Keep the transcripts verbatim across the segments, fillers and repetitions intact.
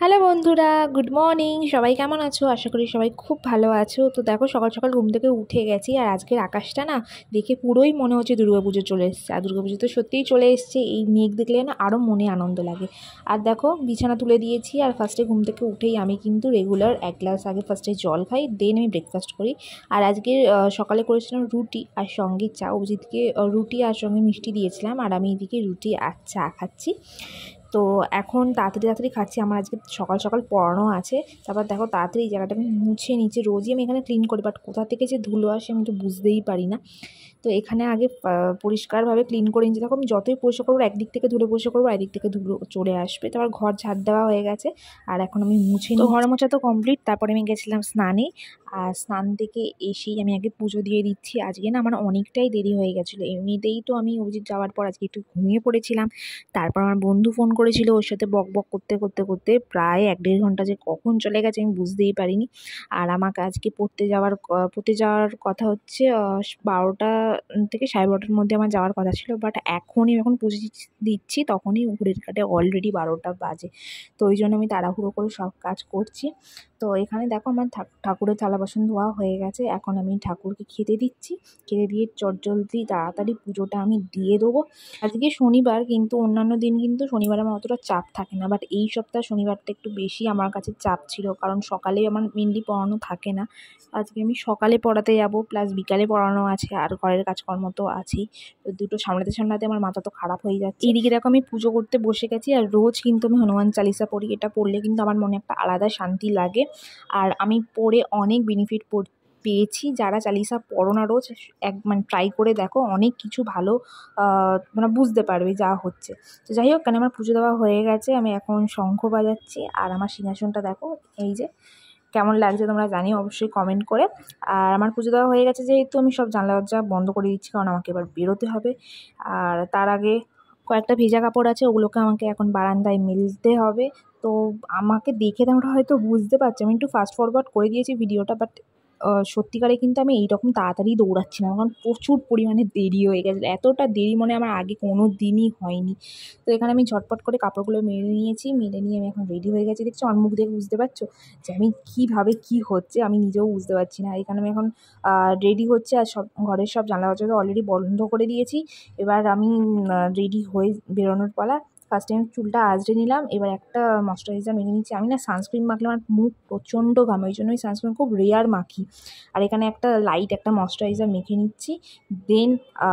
Hello বন্ধুরা, good morning. সবাই কেমন আছো? আশা করি সবাই খুব ভালো আছো। তো দেখো, সকাল সকাল ঘুম থেকে উঠে গেছি, আর আজকের আকাশটা না দেখে পুরোই মনে হচ্ছে দুর্গাপুজো চলে এসছে। আর দুর্গাপুজো তো সত্যিই চলে এসছে। এই মেঘ দেখলে না আরও মনে আনন্দ লাগে। আর দেখো, বিছানা তুলে দিয়েছি, আর ফার্স্টে ঘুম থেকে উঠেই আমি কিন্তু রেগুলার এক গ্লাস আগে ফার্স্টে জল খাই, দেন আমি ব্রেকফাস্ট করি। আর আজকে সকালে করেছিলাম রুটি আর সঙ্গে চা। অভিজিৎকে রুটি আর সঙ্গে মিষ্টি দিয়েছিলাম, আর আমি এদিকে রুটি আর চা খাচ্ছি। তো এখন তাড়াতাড়ি তাড়াতাড়ি খাচ্ছি, আমার আজকে সকাল সকাল পড়ানো আছে। তারপর দেখো, তাড়াতাড়ি এই জায়গাটা আমি মুছে নিচে, রোজই আমি এখানে ক্লিন করি, বাট কোথা থেকে যে ধুলো আসে আমি তো বুঝতেই পারি না। তো এখানে আগে পরিষ্কারভাবে ক্লিন করে নিচ্ছি। দেখো, আমি যতই পরিষ্কার করবো, একদিক থেকে ধুলো পরিষ্কার করবো, একদিক থেকে ধুলো চলে আসবে। তারপর ঘর ঝাড় দেওয়া হয়ে গেছে, আর এখন আমি মুছে নিই। ঘর মোছা তো কমপ্লিট। তারপরে আমি গেছিলাম স্নানে, আর স্নান থেকে এসেই আমি আগে পুজো দিয়ে দিচ্ছি। আজকে না আমার অনেকটাই দেরি হয়ে গেছিলো। এমনিতেই তো আমি অভিজিৎ যাওয়ার পর আজকে একটু ঘুমিয়ে পড়েছিলাম। তারপর আমার বন্ধু ফোন করেছিল, ওর সাথে বক বক করতে করতে করতে প্রায় এক দেড় ঘন্টা যে কখন চলে গেছে আমি বুঝতেই পারিনি। আর আমাকে আজকে পড়তে যাওয়ার পড়তে যাওয়ার কথা হচ্ছে বারোটা থেকে সাড়ে বারোটার মধ্যে আমার যাওয়ার কথা ছিল, বাট এখনই যখন পুজো দিচ্ছি তখনই ঘড়ির কাঁটে অলরেডি বারোটা বাজে। তো ওই জন্য আমি তাড়াহুড়ো করে সব কাজ করছি। তো এখানে দেখো, আমার ঠাকুরের থালা বাসন ধোয়া হয়ে গেছে। এখন আমি ঠাকুরকে খেতে দিচ্ছি, খেতে দিয়ে চটজলদি তাড়াতাড়ি পুজোটা আমি দিয়ে দেবো। আজকে শনিবার, কিন্তু অন্যান্য দিন কিন্তু শনিবারে আমার অতটা চাপ থাকে না, বাট এই সপ্তাহ শনিবারটা একটু বেশি আমার কাছে চাপ ছিল, কারণ সকালে আমার মেনলি পড়ানো থাকে না। আজকে আমি সকালে পড়াতে যাব, প্লাস বিকালে পড়ানো আছে, আর ঘরের কাজকর্ম তো আছেই। তো দুটো সামলাতে সামলাতে আমার মাথা তো খারাপ হয়ে যাচ্ছে। এইদিকে দেখো, আমি পুজো করতে বসে গেছি, আর রোজ কিন্তু আমি হনুমান চালিসা পড়ি। এটা পড়লে কিন্তু আমার মনে একটা আলাদা শান্তি লাগে, আর আমি পড়ে অনেক বেনিফিট পেয়েছি। যারা চালিসা পড়ো না রোজ, এক মানে ট্রাই করে দেখো, অনেক কিছু ভালো মানে বুঝতে পারবে যা হচ্ছে। তো যাই হোক, কেন আমার পুজো দেওয়া হয়ে গেছে, আমি এখন শঙ্খ বাজাচ্ছি। আর আমার সিংহাসনটা দেখো, এই যে কেমন লাগছে তোমরা জানিও অবশ্যই কমেন্ট করে। আর আমার পুজো দেওয়া হয়ে গেছে যেহেতু, আমি সব জানলা দরজা বন্ধ করে দিচ্ছি, কারণ আমাকে এবার বেরোতে হবে। আর তার আগে কয়েকটা ভেজা কাপড় আছে, ওগুলোকে আমাকে এখন বারান্দায় মেলতে হবে। তো আমাকে দেখে তোমরা হয়তো বুঝতে পারছো আমি একটু ফাস্ট ফরওয়ার্ড করে দিয়েছি ভিডিওটা, বাট সত্যিকারে কিন্তু আমি এইরকম তাড়াতাড়ি দৌড়াচ্ছি না, কারণ প্রচুর পরিমাণে দেরি হয়ে গেছে। এতটা দেরি মনে আমার আগে কোনো দিনই হয়নি। তো এখানে আমি ঝটপট করে কাপড়গুলো মেলে নিয়েছি, মেলে নিয়ে আমি এখন রেডি হয়ে গেছি। দেখছো, আমার মুখ দেখে বুঝতে পারছো যে আমি কীভাবে কী হচ্ছে আমি নিজেও বুঝতে পারছি না। এখানে আমি এখন রেডি হচ্ছে, আর সব ঘরের সব জানলা দরজা তো অলরেডি বন্ধ করে দিয়েছি। এবার আমি রেডি হয়ে বেরোনোর পালা। ফার্স্ট টাইম চুলটা আঁচড়ে নিলাম, এবার একটা ময়শ্চারাইজার মেখে নিচ্ছি। আমি না সানস্ক্রিন মাখলে আমার মুখ প্রচণ্ড ঘামে, ওই জন্য ওই সানস্ক্রিন খুব রেয়ার মাখি। আর এখানে একটা লাইট একটা ময়শ্চারাইজার মেখে নিচ্ছি। দেন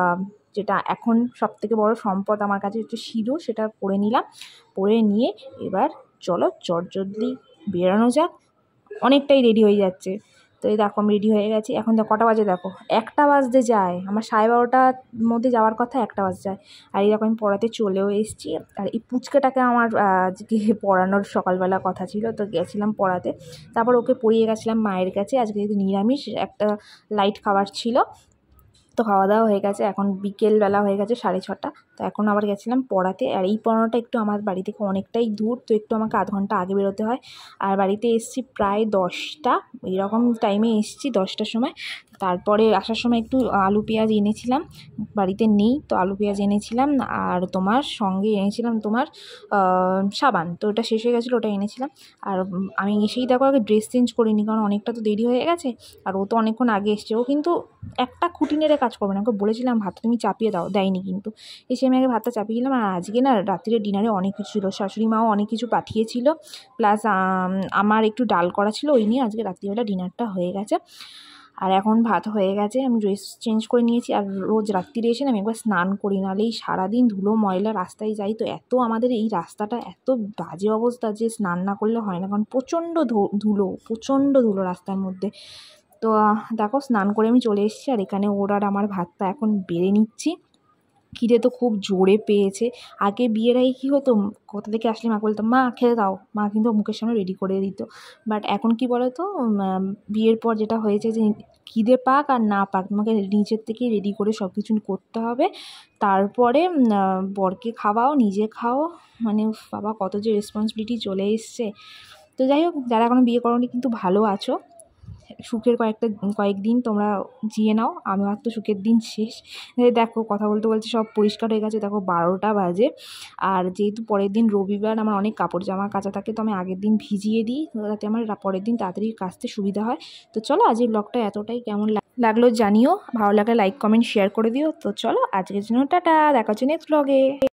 যেটা এখন সবথেকে বড় সম্পদ আমার কাছে হচ্ছে সিঁদুর, সেটা পরে নিলাম। পরে নিয়ে এবার চলো চটজলদি বেরোনো যাক। অনেকটাই রেডি হয়ে যাচ্ছে। তো এই দেখো, আমি রেডি হয়ে গেছি। এখন দেখো কটা বাজে, দেখো একটা বাজতে যায়। আমার সাড়ে বারোটার মধ্যে যাওয়ার কথা, একটা বাজতে যায়। আর এই দেখো, আমি পড়াতে চলেও এসেছি। আর এই পুচকাটাকে আমার আজকে পড়ানোর সকালবেলা কথা ছিল, তো গেছিলাম পড়াতে। তারপর ওকে পড়িয়ে গেছিলাম মায়ের কাছে। আজকে যেহেতু নিরামিষ, একটা লাইট খাবার ছিল, তো খাওয়া দাওয়া হয়ে গেছে। এখন বিকেলবেলা হয়ে গেছে সাড়ে ছটা। তো এখন আবার গেছিলাম পড়াতে। আর এই পড়ানোটা একটু আমার বাড়ি থেকে অনেকটাই দূর, তো একটু আমাকে আধ ঘন্টা আগে বেরোতে হয়। আর বাড়িতে এসেছি প্রায় দশটা, এইরকম টাইমে এসেছি, দশটার সময়। তারপরে আসার সময় একটু আলু পেঁয়াজ এনেছিলাম, বাড়িতে নেই তো আলু পেঁয়াজ এনেছিলাম। আর তোমার সঙ্গে এনেছিলাম তোমার সাবান, তো ওটা শেষ হয়ে গেছিলো, ওটা এনেছিলাম। আর আমি এসেই দেখো আগে ড্রেস চেঞ্জ করিনি, কারণ অনেকটা তো দেরি হয়ে গেছে। আর ও তো অনেকক্ষণ আগে এসছে, ও কিন্তু একটা খুঁটি নেড়ে কাজ করবে না। ওকে বলেছিলাম ভাতটা তুমি চাপিয়ে দাও, দেয়নি কিন্তু। এসে আমি আগে ভাতটা চাপিয়ে দিলাম। আর আজকে না রাত্রে ডিনারে অনেক কিছু ছিল, শাশুড়ি মাও অনেক কিছু পাঠিয়েছিল, প্লাস আমার একটু ডাল করা ছিল, ওই নিয়ে আজকে রাত্রিবেলা ডিনারটা হয়ে গেছে। আর এখন ভাত হয়ে গেছে, আমি ড্রেস চেঞ্জ করে নিয়েছি। আর রোজ রাত্রিরে এসে আমি একবার স্নান করি, নাহলে এই সারাদিন ধুলো ময়লা রাস্তায় যাই, তো এত আমাদের এই রাস্তাটা এত বাজে অবস্থা যে স্নান না করলে হয় না, কারণ প্রচণ্ড ধুলো প্রচণ্ড ধুলো রাস্তার মধ্যে। তো দেখো, স্নান করে আমি চলে এসেছি। আর এখানে ওর আর আমার ভাতটা এখন বেড়ে নিচ্ছি। খিদে তো খুব জোরে পেয়েছে। আগে বিয়ের আগে কী হতো, কোথা থেকে আসলে মাকে বলতাম মা খেতে দাও, মা কিন্তু মুখের সামনে রেডি করে দিত। বাট এখন কি বলো তো, বিয়ের পর যেটা হয়েছে যে খিদে পাক আর না পাক, তোমাকে নিজের থেকেই রেডি করে সব কিছু করতে হবে। তারপরে বরকে খাওয়াও, নিজে খাও, মানে বাবা কত যে রেসপন্সিবিলিটি চলে এসছে। তো যাই হোক, যারা এখনও বিয়ে করোনি কিন্তু ভালো আছো, সুখের কয়েকটা কয়েকদিন তোমরা জিয়ে নাও, আমার তো সুখের দিন শেষ। দেখো কথা বলতে বলতে সব পরিষ্কার হয়ে গেছে, দেখো বারোটা বাজে। আর যেহেতু পরের দিন রবিবার আমার অনেক কাপড় জামা কাচা থাকে, তো আমি আগের দিন ভিজিয়ে দিই যাতে আমার পরের দিন তাড়াতাড়ি কাচতে সুবিধা হয়। তো চলো আজকের ব্লগটা এতটাই, কেমন লাগলো জানিও, ভালো লাগলে লাইক কমেন্ট শেয়ার করে দিও। তো চলো আজকের জন্য টাটা, দেখা হচ্ছে নেক্সট ব্লগে।